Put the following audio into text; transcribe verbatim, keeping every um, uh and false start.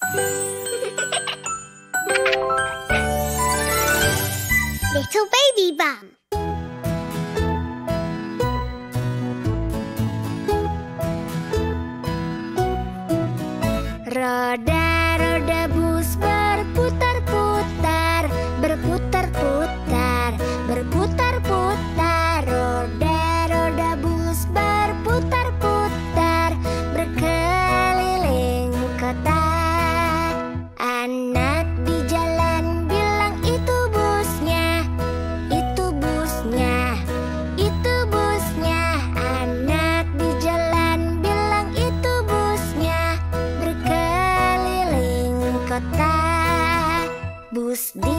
Little baby bum. Roda-roda bus berputar-putar, berputar-putar, berputar-putar. Roda-roda bus berputar-putar, berkeliling kota. Anak di jalan bilang itu busnya, itu busnya, itu busnya. Anak di jalan bilang itu busnya, berkeliling kota. Bus di